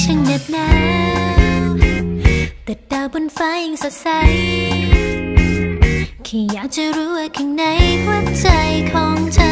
ช่างเหน็บหนาวแต่ดาวบนฟ้ายังสดใสแค่อยากจะรู้ว่าข้างในหัวใจของเธอ